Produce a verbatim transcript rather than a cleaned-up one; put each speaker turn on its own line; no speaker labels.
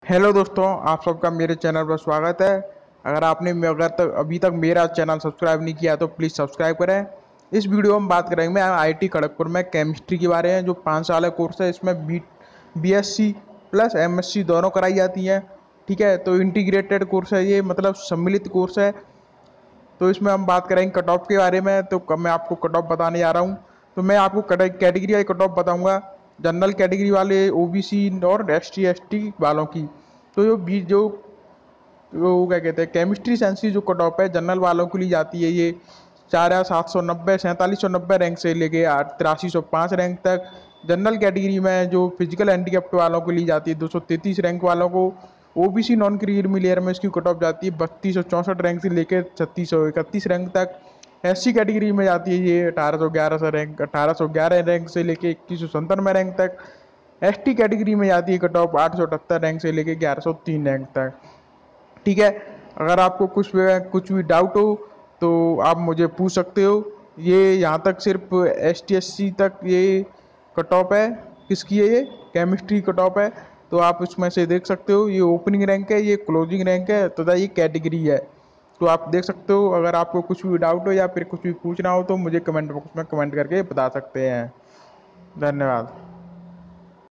Hello दोस्तों, आप सबका मेरे चैनल पर स्वागत है। अगर आपने मे- अगर तक अभी तक मेरा चैनल सब्सक्राइब नहीं किया तो प्लीज़ सब्सक्राइब करें। इस वीडियो में बात करेंगे आईआईटी खड़गपुर में केमिस्ट्री के बारे में, जो पाँच साल का कोर्स है। इसमें बी बीएससी प्लस एमएससी दोनों कराई जाती हैं। ठीक है, तो इंटीग्रेटेड कोर्स है ये, मतलब सम्मिलित कोर्स है। तो इसमें हम बात करेंगे कट ऑफ के बारे में। तो कब मैं आपको कट ऑफ बताने जा रहा हूँ, तो मैं आपको कैटेगरी वाइज कट ऑफ बताऊंगा। जनरल कैटेगरी वाले, ओबीसी और एस टी एस टी वालों की। तो जो बी जो वो क्या कहते हैं, केमिस्ट्री साइंस की जो कट ऑफ है जनरल वालों के लिए जाती है, ये चार हज़ार सात सौ नब्बे सैंतालीस सौ नब्बे रैंक से लेके तिरासी सौ पाँच रैंक तक। जनरल कैटेगरी में जो फिजिकल हैंडीकैप्ट वालों को ली जाती है, दो सौ तैंतीस रैंक वालों को। ओबीसी नॉन क्रीमी लेयर में इसकी कट ऑफ जाती है बत्तीस सौ चौंसठ रैंक से लेकर छत्तीस सौ इकतीस रैंक तक। एस सी कैटेगरी में जाती है ये अठारह सौ ग्यारह सौ रैंक अठारह सौ ग्यारह रैंक से लेकर इक्कीस सौ संतानवे रैंक तक। एस टी कैटेगरी में जाती है कट ऑफ आठ सौ अठहत्तर रैंक से लेकर ग्यारह सौ तीन रैंक तक। ठीक है, अगर आपको कुछ भी कुछ भी डाउट हो तो आप मुझे पूछ सकते हो। ये यहाँ तक सिर्फ एस टी एस सी तक ये कट ऑफ है। किसकी है ये? केमिस्ट्री कट ऑफ है। तो आप उसमें से देख सकते हो, ये ओपनिंग रैंक है, ये क्लोजिंग रैंक है तथा ये कैटेगरी है। तो आप देख सकते हो। अगर आपको कुछ भी डाउट हो या फिर कुछ भी पूछना हो तो मुझे कमेंट बॉक्स में कमेंट करके बता सकते हैं। धन्यवाद।